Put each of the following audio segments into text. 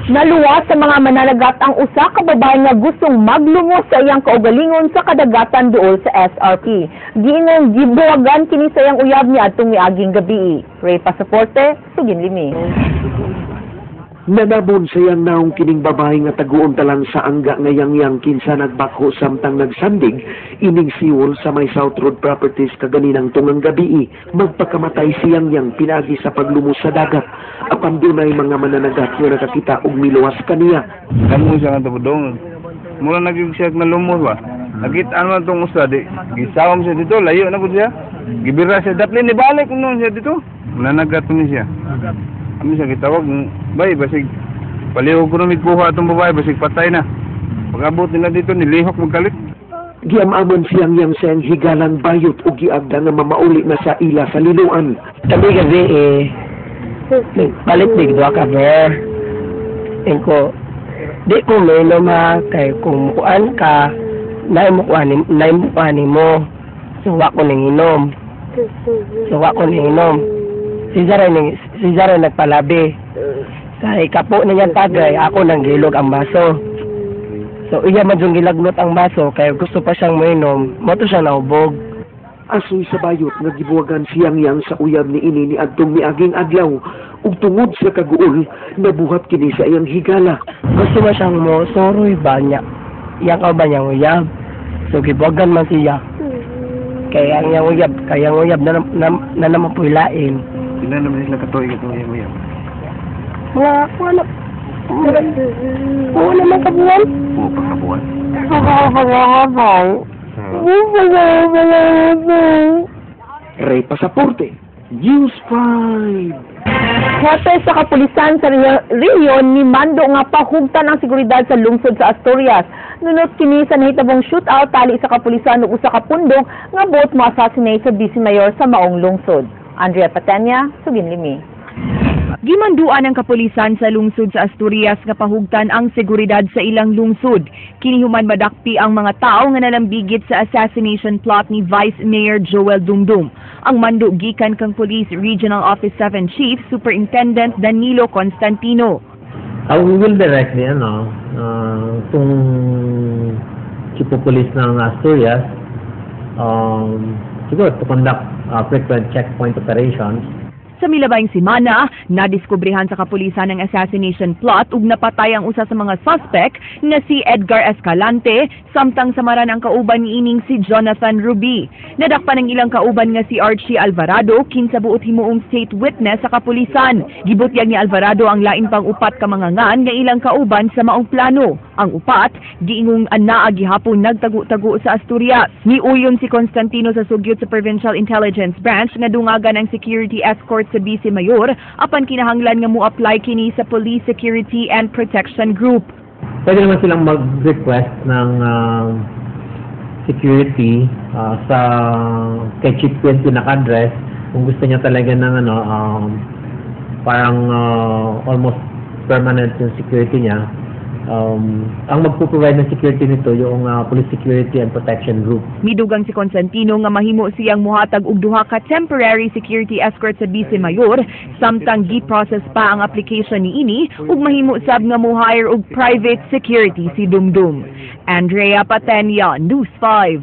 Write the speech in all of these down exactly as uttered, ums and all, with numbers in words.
Naluwas sa mga mananagat ang usa ka babae nga gustong maglumos sa iyang kaugalingon sa kadagatan duol sa S R P. Giingong gibuwagan kini sa iyang uyab niya atong miaging gabi. Ray Pasaporte, Sugin Limi. Nanabon sayang naong kining babae nga taguon talang sa angga nga yang-yang kinsa nagbako samtang nagsandig ining siwol sa may South Road Properties kaganinang tungang gabi. Magpakamatay siyang yang pinagi sa paglumos sa dagat. Apan dunay mga mananagat nga nakakita og miluwas kaniya. Kamu siya nga tabudong. Mula naging siya na lumos ba? Nakitaan man itong usta, di. Gisawam siya dito, layo na po siya. Gibira siya, dapat ni balik kung noon siya dito. Mananagat mo siya. Kami siya kitawag, bay, basig, palihog ko na mikuha itong babae, basig patay na. Pag-abot nila dito, nilihok magkalit. Giamaman siyang yang siyang higalang bayot o giagda nga mamauli na sa ila sa liluan. Tabi gabi eh, palit big dua ka ber. Engko, di ko may ma kay kung mukuan ka, nay mukuan nay mukuan mo. Suwa ko ning inom. Suwa ko ning inom. Si Zara ning si Zara nagpalabi. Kay kapo na niyang tagay, ako nang gilog ang baso. So iya man yung gilagnot ang baso kay gusto pa siyang mainom, mo to siya naubog. Asoy sa bayot nga gibuwagan siyang yang sa uyab ni ini ni adtong miaging adlaw ug tungod sa kaguol nabuhat kini sa iyang higala. Gusto man siyang mo soroy ba niya. Iyang ka ba niyang uyab? So gibuwagan man siya. Kaya ang iyang uyab, kaya ang uyab na, na, na naman po ilain. Hindi naman sila katoy katoy mo yan. Mga wala. Oo naman kabuwan. Oo, pagkabuwan. Pagkabuwan. Ray Pasaporte, News five. Hotel sa kapulisan sa Rion ni Mando nga pahugtan ang seguridad sa lungsod sa Asturias. Nunot kini sa nahitabong shootout tali sa kapulisan ug usa ka pundong nga boat mo assassinate sa Vice Mayor sa maong lungsod. Andrea Patenya, Sugin Limi. Gimanduan ang kapulisan sa lungsod sa Asturias nga pahugtan ang seguridad sa ilang lungsod. Kini human madakpi ang mga tao nga nalambigit sa assassination plot ni Vice Mayor Joel Dumdum. Ang mando gikan kang Police Regional Office seven Chief Superintendent Danilo Constantino. Uh, we will directly, ano, uh, kung Chief of Police ng Asturias, um, siguro to conduct uh, frequent checkpoint operations. Sa milabayng simana, nadiskubrihan sa kapulisan ang assassination plot ug napatay ang usa sa mga suspect na si Edgar Escalante samtang samaran ang kauban niining si Jonathan Ruby. Nadakpan ang ilang kauban nga si Archie Alvarado kinsa buot himuong state witness sa kapulisan. Gibutyag ni Alvarado ang lain pang upat ka mga ngan nga ilang kauban sa maong plano. Ang upat, giingong anaa gihapon nagtagu-tagu sa Asturias. Niuyon si Constantino sa sugyot sa Provincial Intelligence Branch nga dungagan ang security escort sa Vice Mayor apan kinahanglan nga mo-apply kini sa Police Security and Protection Group. Pwede naman silang mag-request ng uh, security uh, sa kay Chief Quentin naka-address kung gusto niya talaga ng ano um, parang uh, almost permanent yung security niya. Um, ang magpo-provide ng security nito yung uh, Police Security and Protection Group. Midugang si Constantino nga mahimo siyang muhatag og duha ka temporary security escort sa Vice Mayor samtang gi-process pa ang application niini ug mahimo sab nga mo-hire og private security si Dumdum. Andrea Patenya, News five.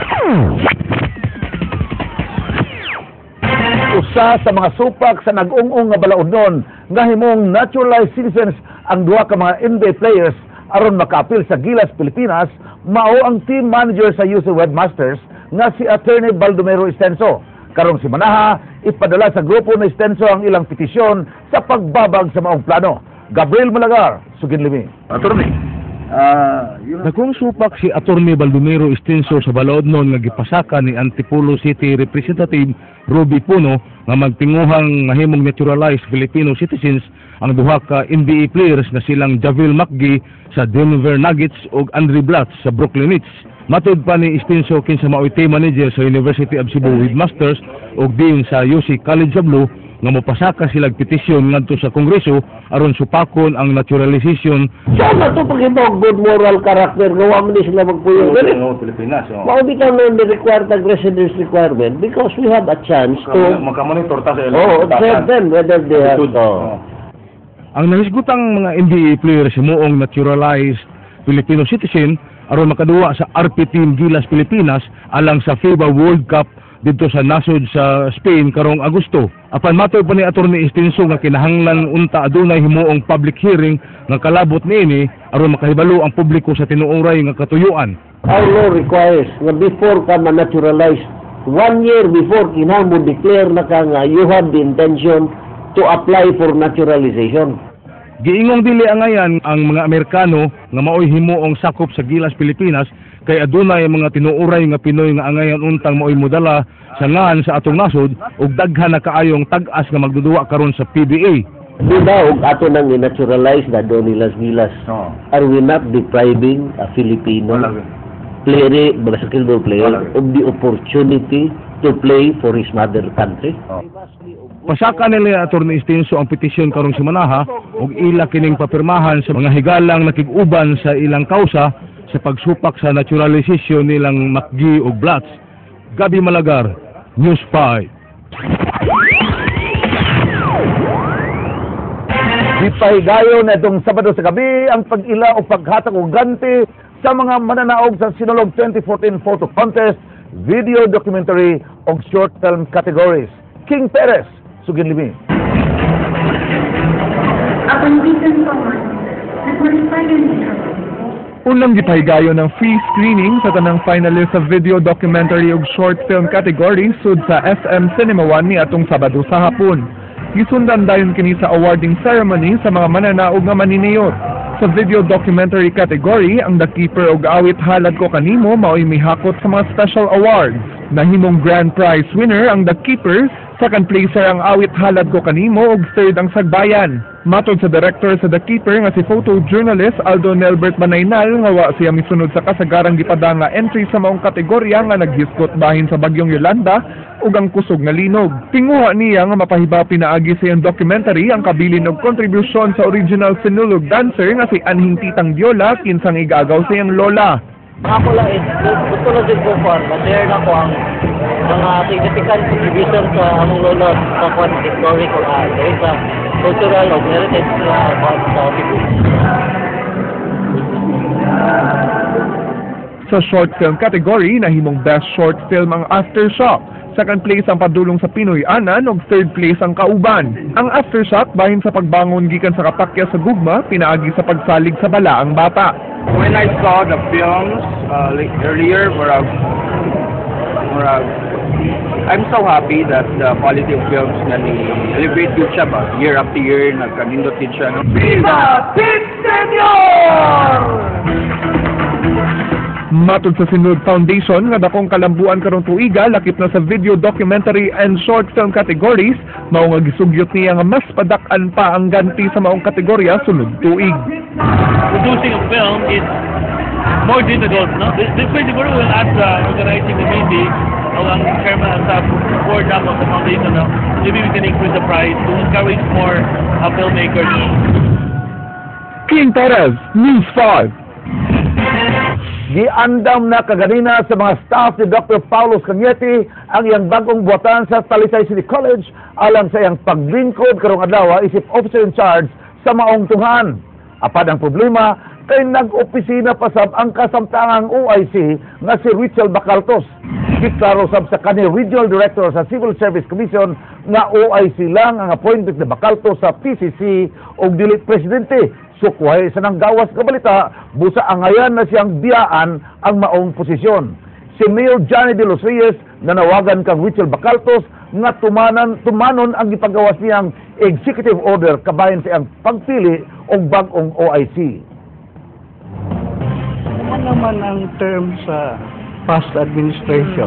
Usa sa mga supak sa nag-ung-ung nga balaudnon nga himong naturalized citizens ang duha ka mga N B A players aron makaapil sa Gilas, Pilipinas, mao ang team manager sa U C Webmasters nga si Attorney Baldomero Estenso. Karong si Manaha, ipadala sa grupo na Estenso ang ilang petisyon sa pagbabag sa maong plano. Gabriel Malagar, Sugin Limi. Attorney, ah, uh, Nakong supak si Attorney Baldomero Estenso sa balaodnon nga gipasaka ni Antipolo City Representative Ruby Puno nga magtinguhang mahimong naturalized Filipino citizens ang duha ka N B A players na silang Javel McGee sa Denver Nuggets ug Andre Blatz sa Brooklyn Nets. Matud pa ni Estenso kinsa mao'y team manager sa University of Cebu Webmasters ug din sa U C College of Law nga mopasaka sila petisyon ngadto sa Kongreso aron supakon ang naturalization. Saan na ito pag ito good moral character gawa mo ni sila magpuyo? Oo, Pilipinas. Mao bitaw na the required residence requirement because we have a chance to Makamonitor ta sa oh, observe them whether they have to. Ang nahisgutang mga N B A players himuong naturalized Filipino citizen aron makaduwa sa R P Team Gilas Pilipinas alang sa FIBA World Cup dito sa nasod sa Spain karong Agosto. Apan matoy pa ni Attorney Estinso nga kinahanglan unta adunay himuong public hearing nga kalabot niini aron makahibalo ang publiko sa tinuoray nga katuyuan. Our law requires na before ka ma-naturalize, one year before kinahanglan mo declare na ka nga you have the intention to apply for naturalization. Giingong dili angayan ang mga Amerikano nga maoy himuong sakop sa Gilas Pilipinas kay adunay mga tinuoray nga Pinoy nga angayan untang maoy modala sa ngan sa atong nasod ug daghan na kaayong tag-as nga magduduwa karon sa P B A. Di ba og ato nang i-naturalize na doon nilas Gilas? Oo. Are we not depriving a Filipino player, basketball player, of the opportunity to play for his mother country? Pasaka nila Attorney Estinso ang petisyon karong simanaha ug ila kining papirmahan sa mga higalang nakig-uban sa ilang kausa sa pagsupak sa naturalization nilang Macgi ug Blats. Gabi Malagar, News five. Gipahigayon na itong Sabado sa gabi ang pag-ila o paghatag og ganti sa mga mananaog sa Sinulog twenty fourteen Photo Contest, Video Documentary o Short Film categories. King Perez, Sugin Limi. Upon recent forward, nag-qualify nito. Unang gipahigayon ng free screening sa tanang finalist sa video documentary ug short film category sud sa S M Cinema one ni atong Sabado sa hapon. Gisundan dayon kini sa awarding ceremony sa mga mananaog nga maniniyot. Sa video documentary category, ang The Keeper ug Awit Halad Ko Kanimo mao'y mihakot sa mga special awards. Nahimong grand prize winner ang The Keeper, second placer ang Awit Halad Ko Kanimo ug third ang Sagbayan. Matod sa director sa The Keeper nga si photojournalist Aldo Nelbert Manaynal nga wa siya misunod sa kasagarang gipada nga entry sa maong kategorya nga naghiskot bahin sa bagyong Yolanda ug ang kusog nga linog. Tinguha niya nga mapahiba pinaagi sa iyang documentary ang kabilin og kontribusyon sa original Sinulog dancer nga si Anhing Titang Diola kinsang igagaw sa iyang lola. Ako lang is, gusto na din ko po, ma-share na ko ang mga significant contribution sa among lolo sa kwan historical uh, sa cultural o heritage na kwan sa people. Sa short film category, nahimong best short film ang Aftershock. Second place ang Padulong sa Pinoy Anan ug third place ang Kauban. Ang Aftershock bahin sa pagbangon gikan sa kapakya sa gugma, pinaagi sa pagsalig sa bala ang bata. When I saw the films uh, like earlier, murag, murag, I'm so happy that the quality of films na ni-elevate yun siya ba? Year after year, nagkanindot din siya. No? Viva Pit Senior! Matod sa Sinulog Foundation nga dakong kalambuan karong tuiga lakip na sa video documentary and short film categories, mao nga gisugyot niya nga mas padak-an pa ang ganti sa maong kategorya sunod tuig. Producing a film is more difficult, no? This, this way siguro will ask uh, organizing the meeting o ang chairman and staff board of the foundation, no? Maybe we can increase the price to encourage more uh, filmmakers. King Perez, News five. Giandam na kaganina sa mga staff ni Doctor Paulo Cañete ang iyang bagong buwatan sa Talisay City College alang sa iyang paglingkod karong adlaw isip officer in charge sa maong tunghan. Apad ang problema kay nag-opisina pa sab ang kasamtangang O I C nga si Richel Bacaltos. Giklaro sab sa kanhi Regional Director sa Civil Service Commission nga O I C lang ang appointed ni Bacaltos sa P C C og dili presidente. Sukway sa nang gawas ka balita, busa angayan na siyang biyaan ang maong posisyon. Si Mayor Johnny De Los Reyes nanawagan kang Richel Bacaltos nga tumanan, tumanon ang ipagawas niyang executive order kabayan sa iyang pagpili og bag-ong O I C. Ano naman ang term sa past administration?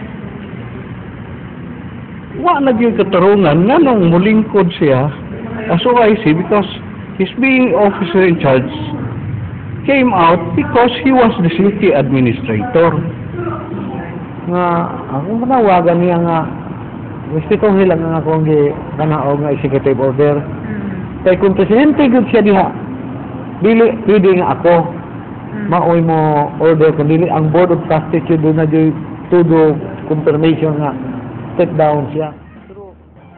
Wa na gyud katarungan nganong mulingkod siya as O I C because his being officer in charge came out because he was the city administrator. Nga ako manawagan niya nga gusto kong hilang nga akong ganaog nga executive order. Kay kung presidente gud siya diha, dili pwede nga ako maoy mo order kung dili ang board of trustees do na do todo confirmation nga step down siya.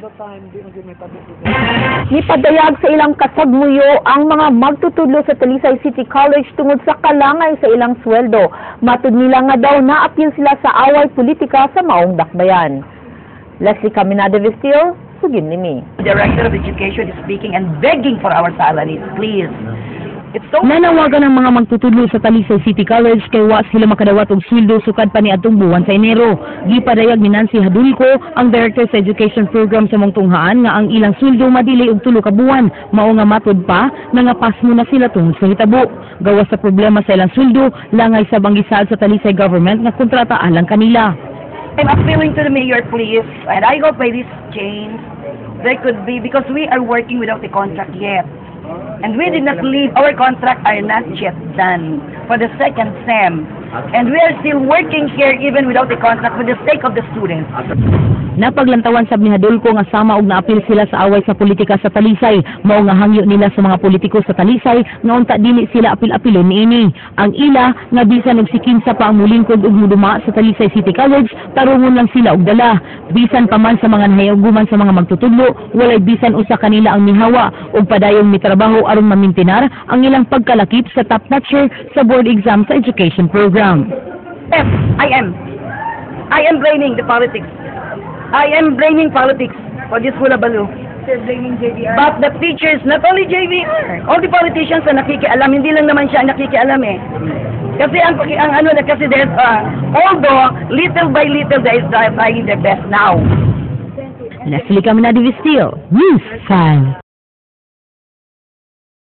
Nipadayag sa ilang kasagmuyo ang mga magtutudlo sa Talisay City College tungod sa kalangay sa ilang sweldo. Matud nila nga daw naapil sila sa away politika sa maong dakbayan. Leslie Caminada Vestil, Sugin Nimi. The Director of Education is speaking and begging for our salaries, please. It's so... Nanawagan ang mga magtutudlo sa Talisay City College kay wa sila makadawat og sweldo sukad pa ni atong buwan sa Enero. Gipadayag ni Nancy Hadulco, ang Director sa Education Program sa Mongtunghaan, nga ang ilang sweldo madili og tulo ka buwan. Mao nga matud pa nga nga pasmo na sila tungod sa hitabo. Gawas sa problema sa ilang sweldo, langay sa banggisad sa Talisay government nga kontrata alang kanila. I'm appealing to the mayor, please, and I hope by this change, there could be, because we are working without the contract yet. And we did not leave, our contract are not yet done for the second SEM. And we are still working here even without the contract for the sake of the students. Napaglantawan sab ni Hadulco nga sama og naapil sila sa away sa politika sa Talisay. Mao nga hangyo nila sa mga politiko sa Talisay nga unta dili sila apil-apilon niini. Ang ila nga bisan og sikinsa pa ang mulingkod og muduma sa Talisay City College, tarungon lang sila og dala. Bisan pa man sa mga nahiuguman sa mga magtutudlo, walay bisan usa kanila ang mihawa og padayong mitrabaho aron mamintinar ang ilang pagkalakip sa top notcher sa board exam sa education program. Yes, I am. I am blaming the politics. I am blaming politics for this hulabaloo. You're blaming J D R. But the teachers, not only J V R, all the politicians na nakikialam, hindi lang naman siya nakikialam eh. Kasi ang, ang ano na kasi there's, uh, although little by little they are trying their best now. Leslie Caminada Vestil, News five.